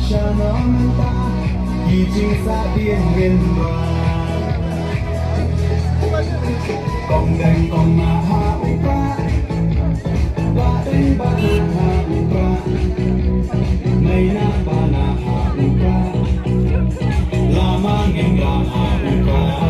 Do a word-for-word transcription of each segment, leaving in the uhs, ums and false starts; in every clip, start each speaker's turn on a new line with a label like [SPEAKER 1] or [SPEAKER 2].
[SPEAKER 1] cha nó nâng ta khi chinh xa tiên nguyên đoàn còn đành còn mà hạ u qua ba đánh ba na hạ u qua ngày na ba na hạ u qua lama ngeng la hạ u qua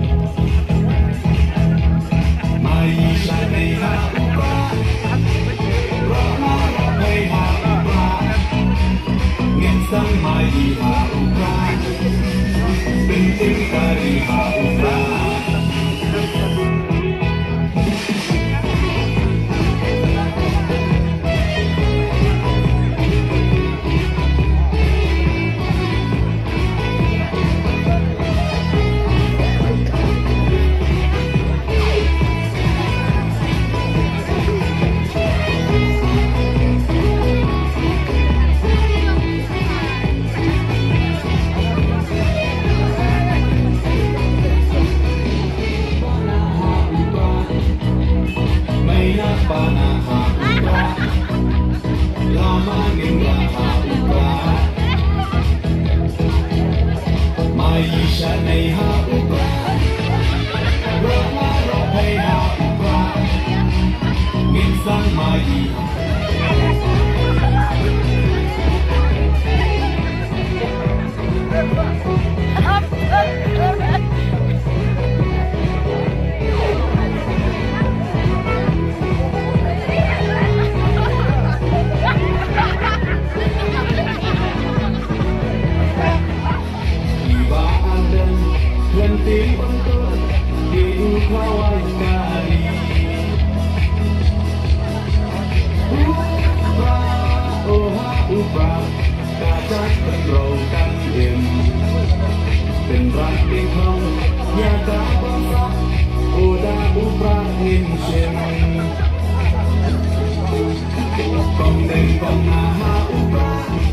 [SPEAKER 1] mai sa này hạ u qua rama này hạ u qua ngeng sang mai hạ u qua bình tĩnh kari hạ u qua Bana ha upa, lama ngingla ha upa, maisha nei ha upa, rama rohei ha upa, ngin sang mai. Tiếng băng tôi tiếng khao anh kari Upa, oha upa cả chắc bên rầu căng im tình răng tiếng không nhà cả bóng sắc Oda upa nghìn xem còn đêm còn na ha upa